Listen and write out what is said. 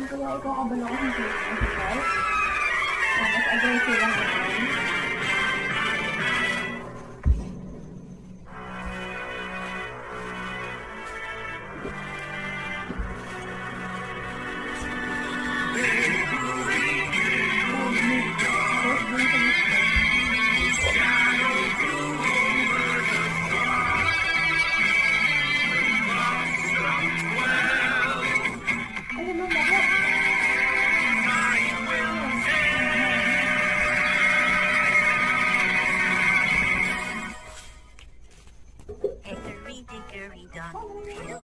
Kaya ikaw kabalo ko sa Facebook. Mas aggressive lang ako.